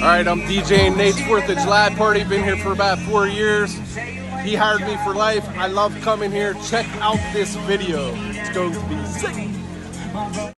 Alright, I'm DJing Nate's 4th of July party. Been here for about 4 years. He hired me for life. I love coming here. Check out this video. It's going to be sick.